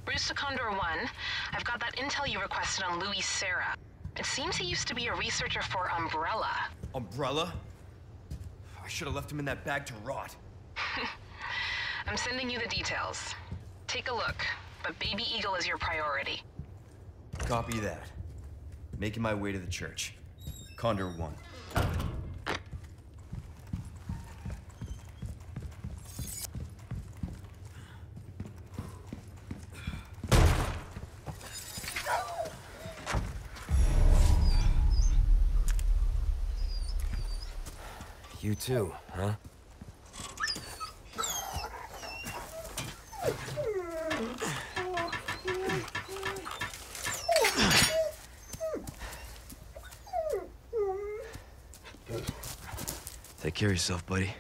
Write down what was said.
Bruce to Condor 1. I've got that intel you requested on Louis Serra. It seems he used to be a researcher for Umbrella. Umbrella? I should have left him in that bag to rot. I'm sending you the details. Take a look, but Baby Eagle is your priority. Copy that. Making my way to the church. Condor 1. You too, huh? Take care of yourself, buddy.